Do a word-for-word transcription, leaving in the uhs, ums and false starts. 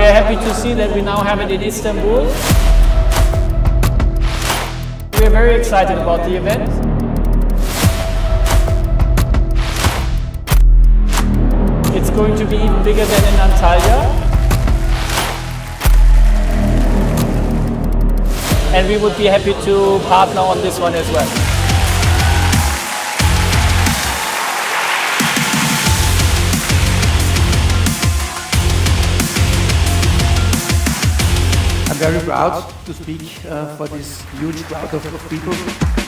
are happy to see that we now have it in Istanbul. We are very excited about the event. It's going to be even bigger than in Antalya. And we would be happy to partner on this one as well. I'm very proud to speak uh, for this huge crowd of, of people.